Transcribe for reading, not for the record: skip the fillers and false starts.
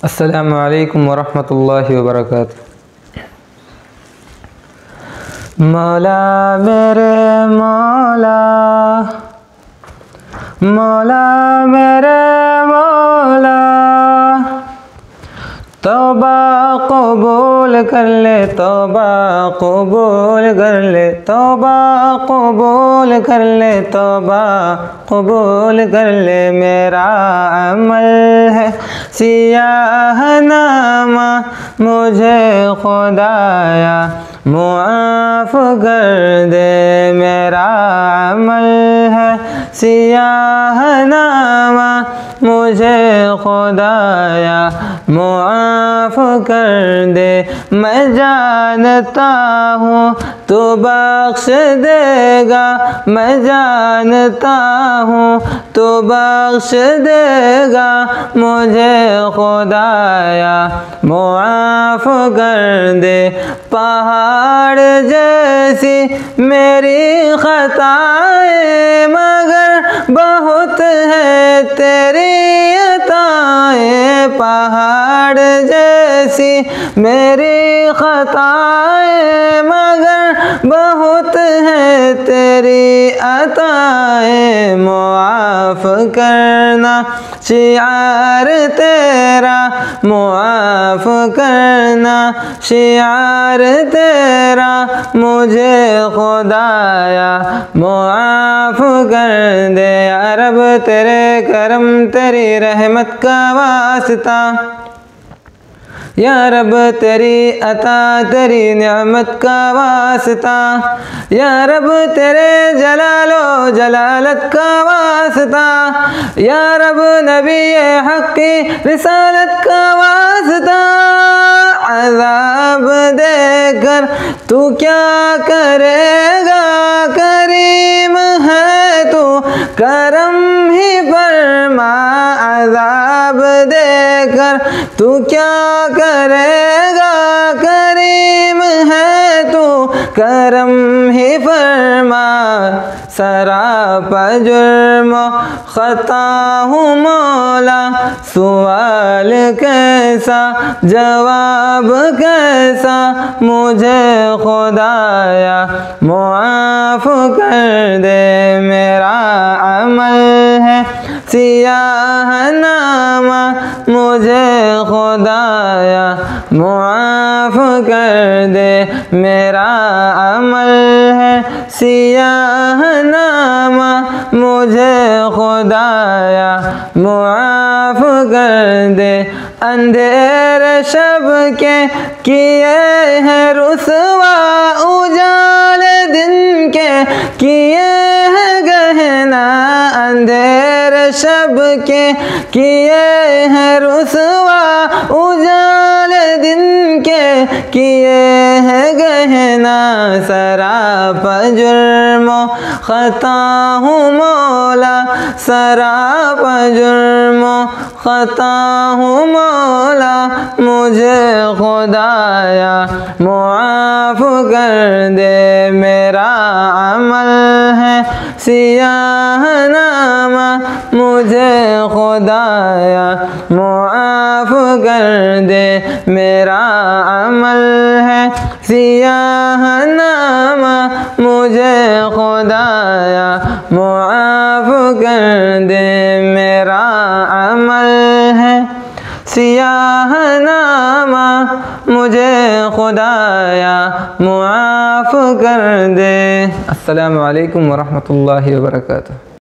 अस्सलामु अलैकुम वरहमतुल्लाहि वबरकातुह। मौला मेरे मौला, मौला मेरे मौला, तौबा कबूल कर ले, तौबा कबूल कर ले, तौबा कबूल कर ले, तौबा कबूल कर ले। मेरा अमल है सियाह नामा, मुझे खुदाया मुआफ़ कर दे। मेरा अमल है सियाह नामा, मुझे खुदाया मुआफ़ कर दे। मैं जानता हूँ तू बख्श देगा, मैं जानता हूँ तू बख्श देगा। मुझे खुदाया मुआफ़ कर दे। पहाड़ जैसी मेरी ख़ताएँ, मगर बहुत है तेरी अताएँ। पहाड़ जैसी मेरी ख़ताएँ, मगर बहुत है तेरी अताएँ। मुआफ़ करना शिआर तेरा, मुआफ़ करना शिआर तेरा। मुझे खुदाया मुआफ़ कर दे। या रब तेरे करम तेरी रहमत का वास्ता, या रब तेरी अता तेरी नेमत का वास्ता, या रब तेरे जलालो जलालत का वास्ता, या रब नबी हक़ की रिसालत का वास्ता। अज़ाब देकर तू क्या करेगा, करीम है तू करम ही फरमा। अज़ाब देकर तू क्या करेगा, करीम है तू करम ही फरमा। सरापा जुर्म ख़ता हूँ मौला, सवाल कैसा जवाब कैसा। मुझे खुदाया मुआफ़ कर दे। मेरा अमल है सियाह नामा, मुझे खुदाया मुआफ़ कर दे। मेरा अमल है सियाह नामा, मुझे खुदाया मुआफ़ कर दे। अंधेरे शब के किए हैं रुसवा, उजाले दिन के किए हैं गहना। अंधेरे शब के किए हैं रुसवा, उजाले दिन के किए हैं गहना। सरापा जुर्म ख़ता हूँ मौला, सरापा जुर्म ख़ता हूँ मौला। मुझे खुदाया मुआफ़ कर दे। मेरा अमल है सियाह नामा, मुझे खुदाया मुआफ़ कर दे। मेरा अमल है सियाह नामा, मुझे खुदाया मुआफ़ कर दे। मेरा अमल है सियाह नामा, मुझे खुदाया मुआफ़ कर दे। अस्सलामु अलैकुम वरहमतुल्लाहि वबरकातुह।